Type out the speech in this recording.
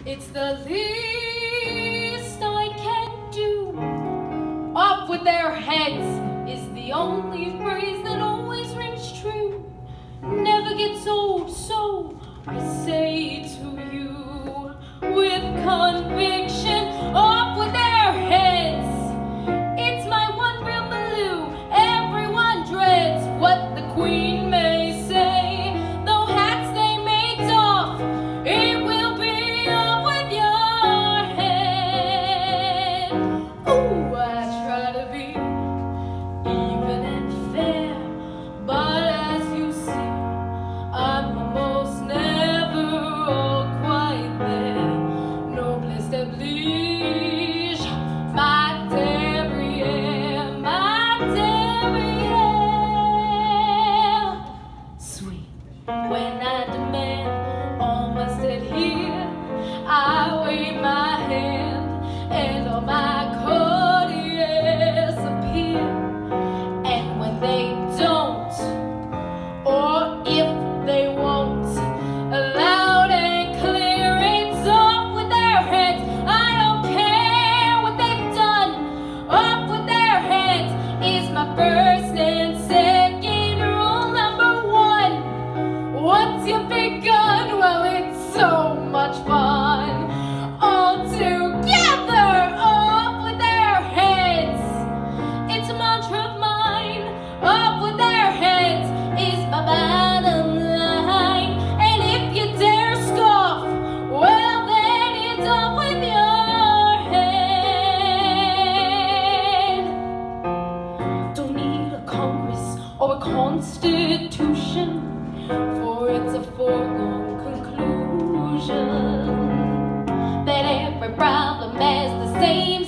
It's the least I can do. Off with their heads is the only phrase that always rings true. Never gets old, so I say to you with conviction, off with their heads. It's my one real blue. Everyone dreads what the Queen may say. Though hats they may doff, it will be off with your head. Ooh, I try to be even and fair, but as you see, I'm almost never all quite there. Noblesse oblige, my derrière, my derrière. Sweet, when I demand all must adhere, I wave my hand and all my courtiers appear. And when they don't, or if they won't, loud and clear, it's off with their heads. I don't care what they've done. Off with their heads is my first and second rule. Number one, once you've begun, well, it's so much fun. All together, off with their heads. It's a mantra of mine. Off with their heads is my bottom line. And if you dare scoff, well, then it's off with your head. Don't need a Congress or a Constitution, for it's a foregone conclusion that every problem has the same